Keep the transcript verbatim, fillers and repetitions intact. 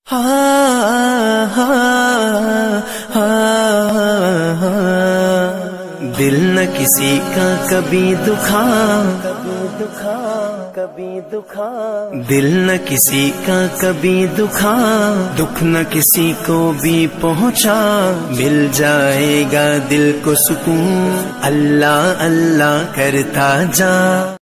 हा हा हा हा दिल न किसी का कभी दुखा कभी दुखा कभी दुखा दिल न किसी का कभी दुखा दुख न किसी को भी पहुंचा मिल जाएगा दिल को सुकून अल्लाह अल्लाह करता जा।